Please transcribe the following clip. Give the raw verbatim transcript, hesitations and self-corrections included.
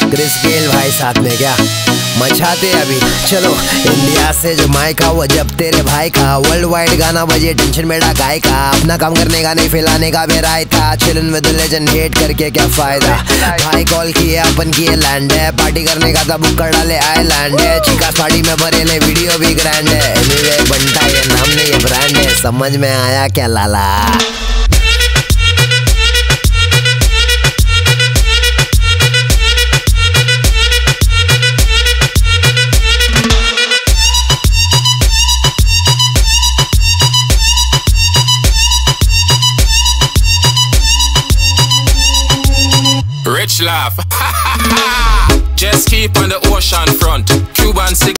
Chris Gayle भाई साथ में क्या मचाते अभी। चलो इंडिया से जमाइका वो जब तेरे भाई का वर्ल्ड वाइड गाना बजे टेंशन बेटा गाय का। अपना काम करने का नहीं फैलाने का मेरा था। चिलन विद लेजेंड हेट करके क्या फायदा। भाई कॉल किए अपन किए लैंड है। पार्टी करने का था बुक कर डाले आइलैंड है। चिका पार्टी में भरे ले वीडियो भी ग्रैंड है। एनीवे बनता ये नाम नहीं ये ब्रांड है। समझ में आया क्या लाला। Rich laugh. Just keep on the ocean front. Cuban